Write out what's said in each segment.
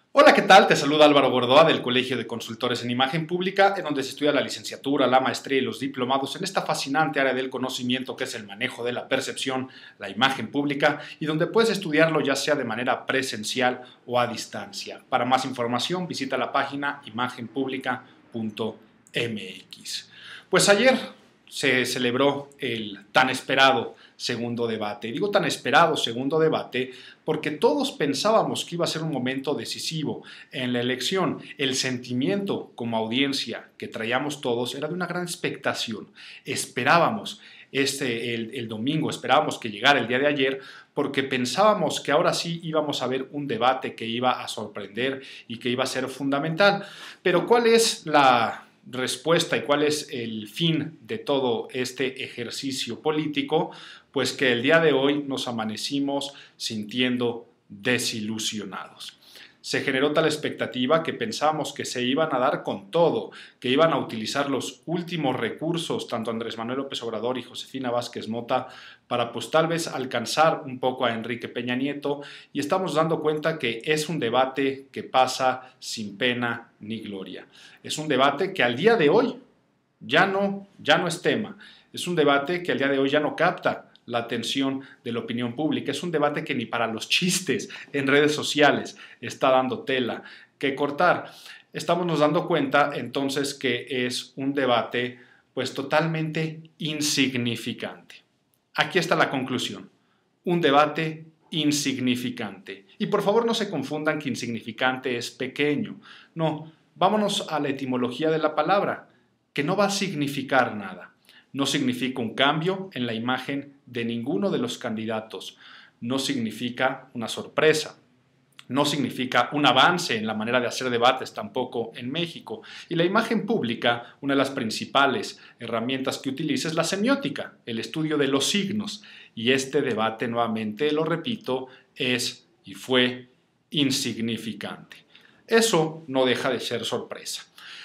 Hola, ¿qué tal? Te saluda Álvaro Gordoa del Colegio de Consultores en Imagen Pública, en donde se estudia la licenciatura, la maestría y los diplomados en esta fascinante área del conocimiento que es el manejo de la percepción, la imagen pública, y donde puedes estudiarlo ya sea de manera presencial o a distancia. Para más información visita la página imagenpublica.mx. Pues ayer se celebró el tan esperado segundo debate. Y digo tan esperado segundo debate porque todos pensábamos que iba a ser un momento decisivo en la elección. El sentimiento como audiencia que traíamos todos era de una gran expectación. Esperábamos el domingo, esperábamos que llegara el día de ayer porque pensábamos que ahora sí íbamos a ver un debate que iba a sorprender y que iba a ser fundamental. Pero ¿cuál es la respuesta y cuál es el fin de todo este ejercicio político? Pues que el día de hoy nos amanecimos sintiendo desilusionados. Se generó tal expectativa que pensamos que se iban a dar con todo, que iban a utilizar los últimos recursos, tanto Andrés Manuel López Obrador y Josefina Vázquez Mota, para pues tal vez alcanzar un poco a Enrique Peña Nieto, y estamos dando cuenta que es un debate que pasa sin pena ni gloria. Es un debate que al día de hoy ya no es tema. Es un debate que al día de hoy ya no capta la atención de la opinión pública. Es un debate que ni para los chistes en redes sociales está dando tela que cortar. Estamos nos dando cuenta entonces que es un debate pues totalmente insignificante. Aquí está la conclusión. Un debate insignificante. Y por favor no se confundan que insignificante es pequeño. No, vámonos a la etimología de la palabra, que no va a significar nada. No significa un cambio en la imagen de ninguno de los candidatos. No significa una sorpresa. No significa un avance en la manera de hacer debates tampoco en México. Y la imagen pública, una de las principales herramientas que utiliza es la semiótica, el estudio de los signos. Y este debate, nuevamente lo repito, es y fue insignificante. Eso no deja de ser sorpresa.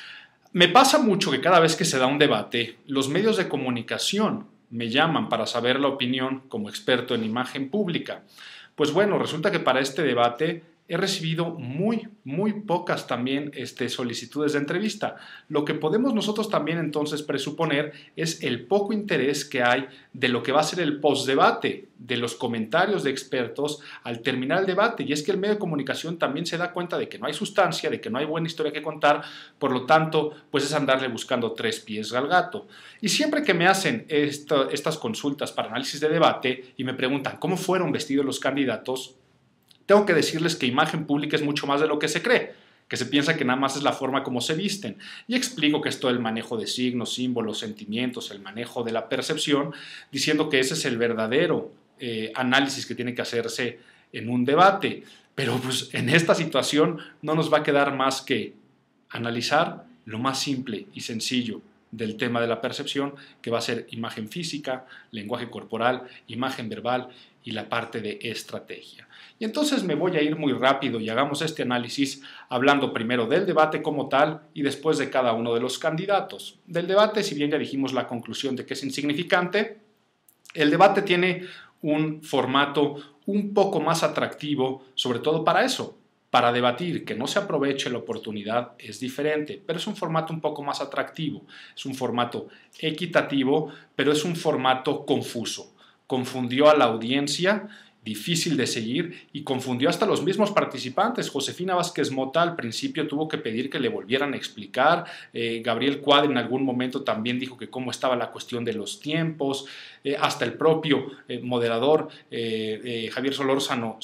Me pasa mucho que cada vez que se da un debate, los medios de comunicación me llaman para saber la opinión como experto en imagen pública. Pues bueno, resulta que para este debate he recibido muy pocas también solicitudes de entrevista. Lo que podemos nosotros también entonces presuponer es el poco interés que hay de lo que va a ser el postdebate, de los comentarios de expertos al terminar el debate. Y es que el medio de comunicación también se da cuenta de que no hay sustancia, de que no hay buena historia que contar, por lo tanto, pues es andarle buscando tres pies al gato. Y siempre que me hacen estas consultas para análisis de debate y me preguntan cómo fueron vestidos los candidatos, tengo que decirles que imagen pública es mucho más de lo que se cree, que se piensa que nada más es la forma como se visten. Y explico que es todo el manejo de signos, símbolos, sentimientos, el manejo de la percepción, diciendo que ese es el verdadero análisis que tiene que hacerse en un debate. Pero pues en esta situación no nos va a quedar más que analizar lo más simple y sencillo del tema de la percepción, que va a ser imagen física, lenguaje corporal, imagen verbal y la parte de estrategia. Y entonces me voy a ir muy rápido y hagamos este análisis hablando primero del debate como tal y después de cada uno de los candidatos. Del debate, si bien ya dijimos la conclusión de que es insignificante, el debate tiene un formato un poco más atractivo, sobre todo para eso, para debatir. Que no se aproveche la oportunidad es diferente, pero es un formato un poco más atractivo, es un formato equitativo, pero es un formato confuso. Confundió a la audiencia, difícil de seguir, y confundió hasta los mismos participantes. Josefina Vázquez Mota al principio tuvo que pedir que le volvieran a explicar, Gabriel Cuadri en algún momento también dijo que cómo estaba la cuestión de los tiempos, hasta el propio moderador Javier Solórzano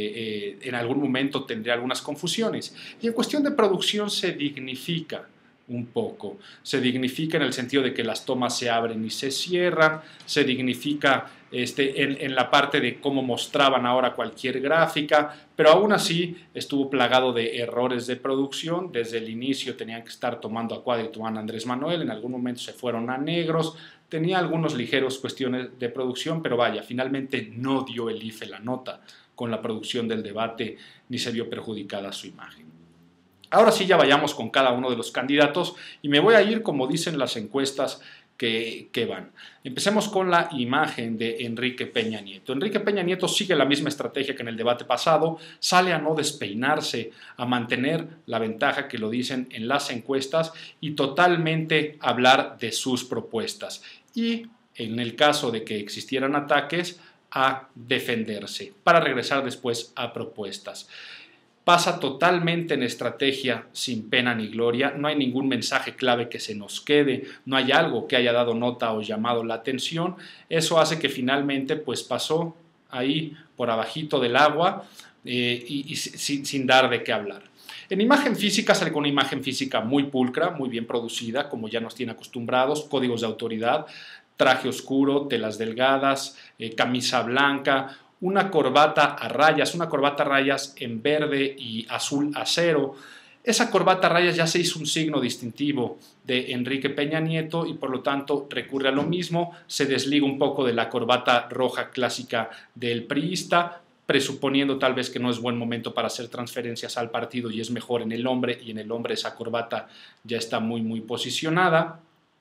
en algún momento tendría algunas confusiones. Y en cuestión de producción se dignifica un poco. Se dignifica en el sentido de que las tomas se abren y se cierran, se dignifica en la parte de cómo mostraban ahora cualquier gráfica, pero aún así estuvo plagado de errores de producción. Desde el inicio tenían que estar tomando a Cuadri y tomando a Andrés Manuel, en algún momento se fueron a negros, tenía algunos ligeros cuestiones de producción, pero vaya, finalmente no dio el IFE la nota con la producción del debate, ni se vio perjudicada su imagen. Ahora sí ya vayamos con cada uno de los candidatos y me voy a ir, como dicen las encuestas, que van. Empecemos con la imagen de Enrique Peña Nieto. Enrique Peña Nieto sigue la misma estrategia que en el debate pasado, sale a no despeinarse, a mantener la ventaja que lo dicen en las encuestas y totalmente hablar de sus propuestas. Y en el caso de que existieran ataques, a defenderse para regresar después a propuestas. Pasa totalmente en estrategia sin pena ni gloria, no hay ningún mensaje clave que se nos quede, no hay algo que haya dado nota o llamado la atención. Eso hace que finalmente pues pasó ahí por abajito del agua y sin dar de qué hablar. En imagen física sale con una imagen física muy pulcra, muy bien producida, como ya nos tiene acostumbrados, códigos de autoridad, traje oscuro, telas delgadas, camisa blanca, una corbata a rayas en verde y azul acero. Esa corbata a rayas ya se hizo un signo distintivo de Enrique Peña Nieto y por lo tanto recurre a lo mismo, se desliga un poco de la corbata roja clásica del priista, presuponiendo tal vez que no es buen momento para hacer transferencias al partido y es mejor en el hombre, y en el hombre esa corbata ya está muy posicionada,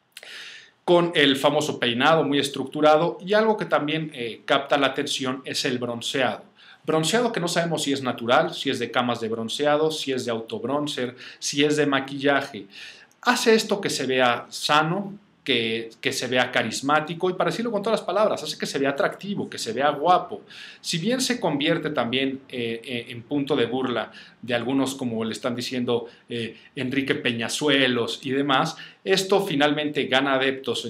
con el famoso peinado muy estructurado, y algo que también capta la atención es el bronceado. Bronceado que no sabemos si es natural, si es de camas de bronceado, si es de autobronzer, si es de maquillaje. Hace esto que se vea sano, que se vea carismático y, para decirlo con todas las palabras, hace que se vea atractivo, que se vea guapo. Si bien se convierte también en punto de burla de algunos, como le están diciendo Enrique Peñazuelos y demás, esto finalmente gana adeptos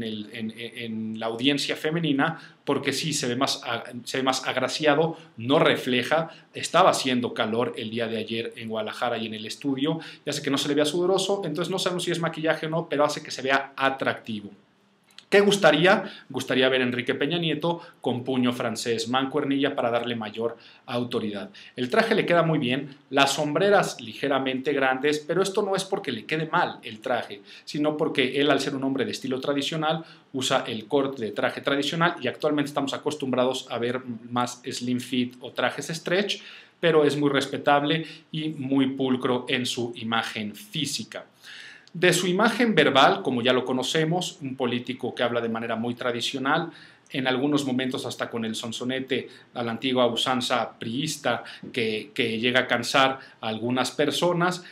en la audiencia femenina porque sí se ve más agraciado, no refleja, estaba haciendo calor el día de ayer en Guadalajara y en el estudio, y hace que no se le vea sudoroso, entonces no sabemos si es maquillaje o no, pero hace que se vea atractivo. ¿Qué gustaría? Gustaría ver a Enrique Peña Nieto con puño francés, mancuernilla para darle mayor autoridad. El traje le queda muy bien, las sombreras ligeramente grandes, pero esto no es porque le quede mal el traje, sino porque él, al ser un hombre de estilo tradicional, usa el corte de traje tradicional y actualmente estamos acostumbrados a ver más slim fit o trajes stretch, pero es muy respetable y muy pulcro en su imagen física. De su imagen verbal, como ya lo conocemos, un político que habla de manera muy tradicional, en algunos momentos hasta con el sonsonete a la antigua usanza priista que llega a cansar a algunas personas,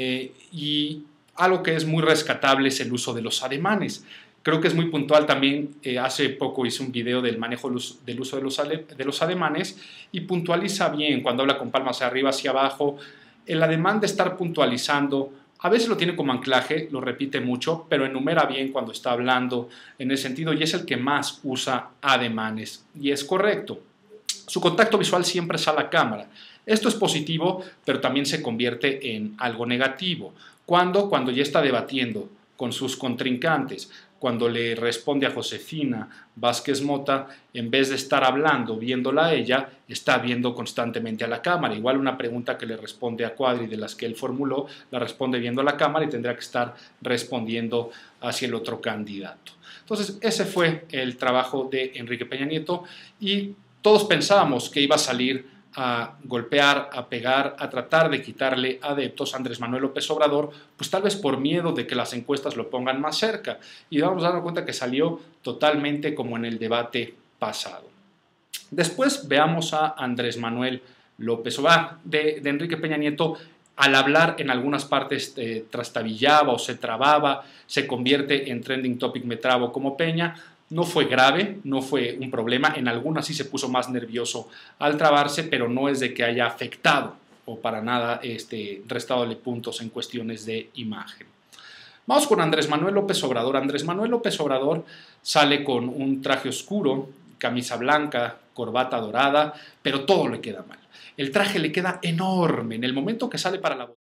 y algo que es muy rescatable es el uso de los ademanes. Creo que es muy puntual también, hace poco hice un video del manejo del uso de los ademanes y puntualiza bien cuando habla con palmas hacia arriba, hacia abajo, el ademán de estar puntualizando. A veces lo tiene como anclaje, lo repite mucho, pero enumera bien cuando está hablando en ese sentido y es el que más usa ademanes. Y es correcto. Su contacto visual siempre es a la cámara. Esto es positivo, pero también se convierte en algo negativo. Cuando ya está debatiendo con sus contrincantes, cuando le responde a Josefina Vázquez Mota, en vez de estar hablando, viéndola a ella, está viendo constantemente a la cámara. Igual una pregunta que le responde a Cuadri de las que él formuló, la responde viendo a la cámara y tendrá que estar respondiendo hacia el otro candidato. Entonces, ese fue el trabajo de Enrique Peña Nieto y todos pensábamos que iba a salir a golpear, a pegar, a tratar de quitarle adeptos a Andrés Manuel López Obrador, pues tal vez por miedo de que las encuestas lo pongan más cerca. Y vamos a darnos cuenta que salió totalmente como en el debate pasado. Después veamos a Andrés Manuel López Obrador, de Enrique Peña Nieto. Al hablar en algunas partes trastabillaba o se trababa, se convierte en trending topic me trabo como Peña. No fue grave, no fue un problema, en algunas sí se puso más nervioso al trabarse, pero no es de que haya afectado o para nada restadole puntos en cuestiones de imagen. Vamos con Andrés Manuel López Obrador. Andrés Manuel López Obrador sale con un traje oscuro, camisa blanca, corbata dorada, pero todo le queda mal. El traje le queda enorme. En el momento que sale para la